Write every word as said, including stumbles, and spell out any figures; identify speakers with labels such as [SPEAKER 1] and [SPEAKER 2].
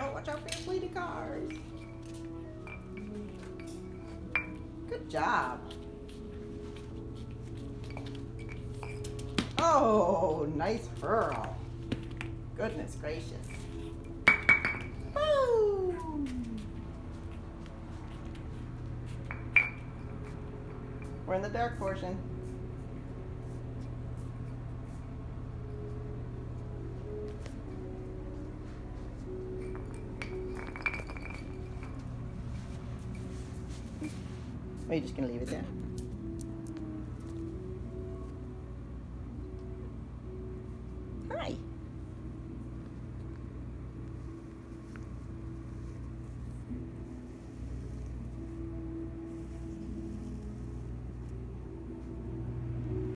[SPEAKER 1] Oh, watch out for your fleeting cars. Good job. Oh, nice hurl. Goodness gracious. Woo! We're in the dark portion. Or are you just going to leave it there? Hi.